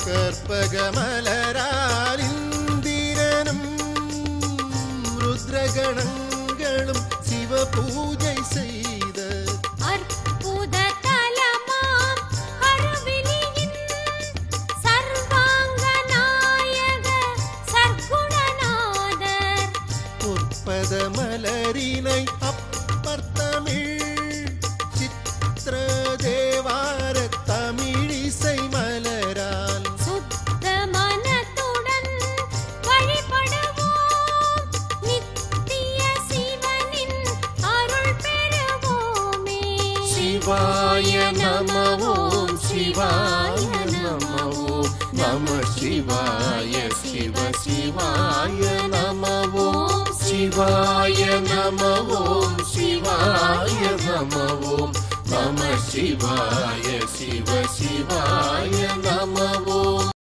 கற்பகமலரால் இந்திரனும் ருத்ரகணங்களும் சிவ பூஜை செய்த அற்புத தலமாம் கருவிலியின் சர்வாங்க நாயக சர்க்குணநாதர் பொற்பத மலரினை அப்பர் தமிழ் சித்திர தேவார தமிழிசை மலரால் சுத்த மனத்துடன் வழிபடுவோம் நித்திய சிவனின் அருள் பெறுவோமே. சிவாய நம ஓம் சிவாய நம ஓம் நம சிவாய சிவ சிவாய நம ஓம் சிவாய நம ஓம் சிவாய நம ஓம் நம சிவாய சிவ சிவாய நம